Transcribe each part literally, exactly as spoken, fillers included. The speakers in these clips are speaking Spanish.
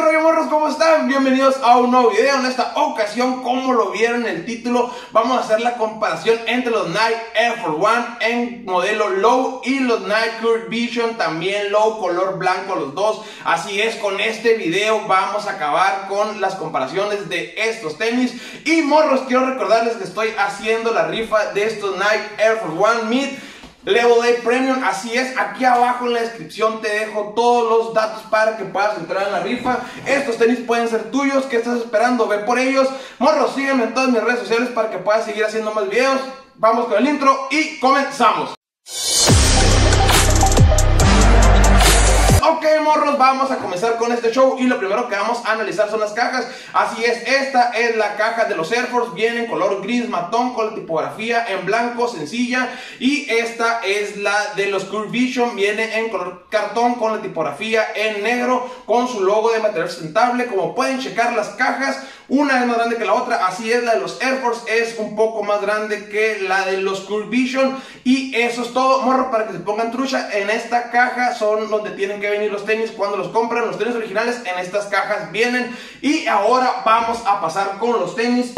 rollo, morros? ¿Cómo están? Bienvenidos a un nuevo video. En esta ocasión, como lo vieron en el título, vamos a hacer la comparación entre los Nike Air Force One en modelo Low y los Nike Curve Vision también Low, color blanco los dos. Así es, con este video vamos a acabar con las comparaciones de estos tenis. Y morros, quiero recordarles que estoy haciendo la rifa de estos Nike Air Force One Mid Level A Premium. Así es, aquí abajo en la descripción te dejo todos los datos para que puedas entrar en la rifa. Estos tenis pueden ser tuyos. ¿Qué estás esperando? Ve por ellos. Morros, sígueme en todas mis redes sociales para que puedas seguir haciendo más videos. Vamos con el intro y comenzamos. Ok, morros, vamos a comenzar con este show y lo primero que vamos a analizar son las cajas. Así es, esta es la caja de los Air Force, viene en color gris matón con la tipografía en blanco sencilla, y esta es la de los Curve Vision, viene en color cartón con la tipografía en negro con su logo de material sustentable. Como pueden checar, las cajas, una es más grande que la otra. Así es, la de los Air Force es un poco más grande que la de los Curve Vision. Y eso es todo, morro, para que se pongan trucha. En esta caja son donde tienen que venir los tenis cuando los compran. Los tenis originales en estas cajas vienen. Y ahora vamos a pasar con los tenis.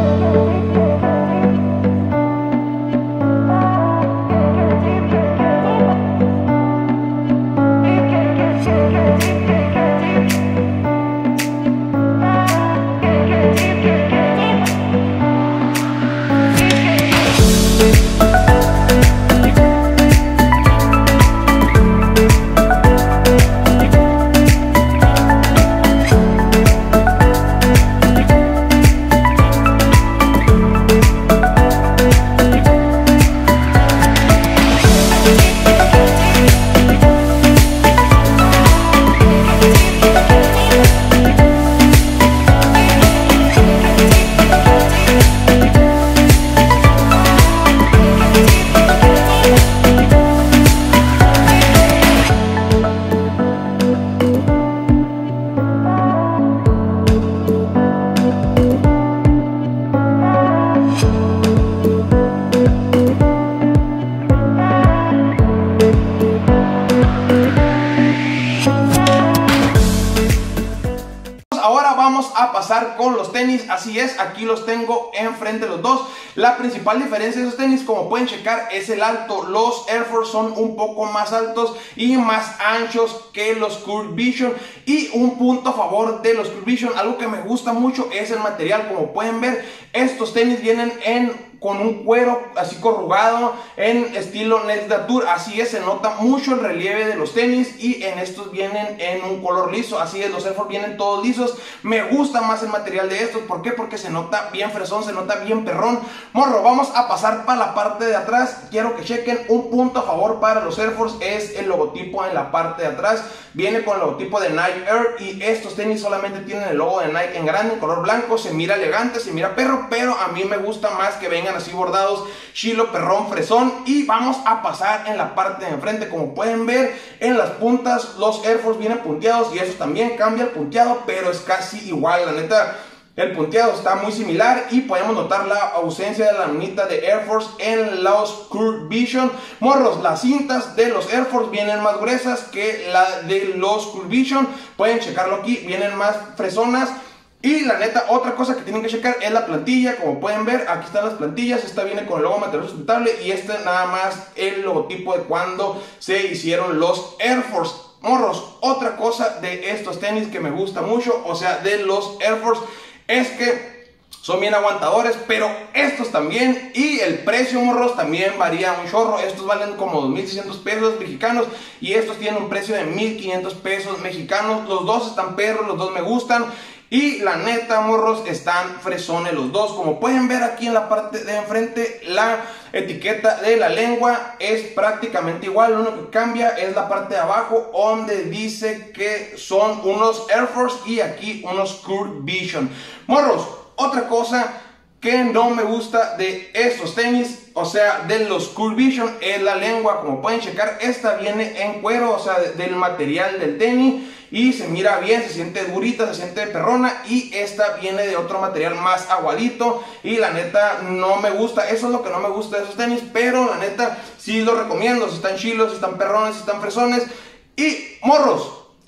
Vamos a pasar con los tenis. Así es, aquí los tengo enfrente los dos. La principal diferencia de esos tenis, como pueden checar, es el alto. Los Air Force son un poco más altos y más anchos que los Curve Vision. Y un punto a favor de los Curve Vision, algo que me gusta mucho, es el material. Como pueden ver, estos tenis vienen en con un cuero así corrugado en estilo Nature. Así es, se nota mucho el relieve de los tenis, y en estos vienen en un color liso. Así es, los Air Force vienen todos lisos. Me gusta más el material de estos. ¿Por qué? Porque se nota bien fresón, se nota bien perrón. Morro, vamos a pasar para la parte de atrás. Quiero que chequen un punto a favor para los Air Force, es el logotipo en la parte de atrás. Viene con el logotipo de Nike Air, y estos tenis solamente tienen el logo de Nike en grande, en color blanco. Se mira elegante, se mira perro, pero a mí me gusta más que vengan así bordados, chilo, perrón, fresón. Y vamos a pasar en la parte de enfrente. Como pueden ver, en las puntas los Air Force vienen punteados, y eso también cambia el punteado, pero es casi igual, la neta. El punteado está muy similar, y podemos notar la ausencia de la minita de Air Force en los Curve Vision. Morros, las cintas de los Air Force vienen más gruesas que la de los Curve Vision. Pueden checarlo aquí, vienen más fresonas. Y la neta, otra cosa que tienen que checar es la plantilla. Como pueden ver, aquí están las plantillas. Esta viene con el logo material sustentable, y este nada más el logotipo de cuando se hicieron los Air Force. Morros, otra cosa de estos tenis que me gusta mucho, o sea, de los Air Force, es que son bien aguantadores, pero estos también. Y el precio, morros, también varía un chorro. Estos valen como dos mil seiscientos pesos mexicanos, y estos tienen un precio de mil quinientos pesos mexicanos. Los dos están perros, los dos me gustan. Y la neta, morros, están fresones los dos. Como pueden ver aquí en la parte de enfrente, la etiqueta de la lengua es prácticamente igual. Lo único que cambia es la parte de abajo, donde dice que son unos Air Force y aquí unos Curve Vision. Morros, otra cosa que no me gusta de estos tenis, o sea, de los Curve Vision, es la lengua. Como pueden checar, esta viene en cuero, o sea, de, del material del tenis, y se mira bien, se siente durita, se siente perrona. Y esta viene de otro material más aguadito, y la neta no me gusta. Eso es lo que no me gusta de esos tenis, pero la neta sí los recomiendo. Si están chilos, si están perrones, si están fresones. Y morros,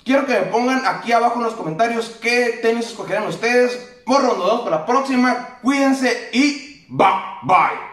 Quiero que me pongan aquí abajo en los comentarios qué tenis escogerán ustedes. Morro, nos vemos para la próxima. Cuídense y bye bye.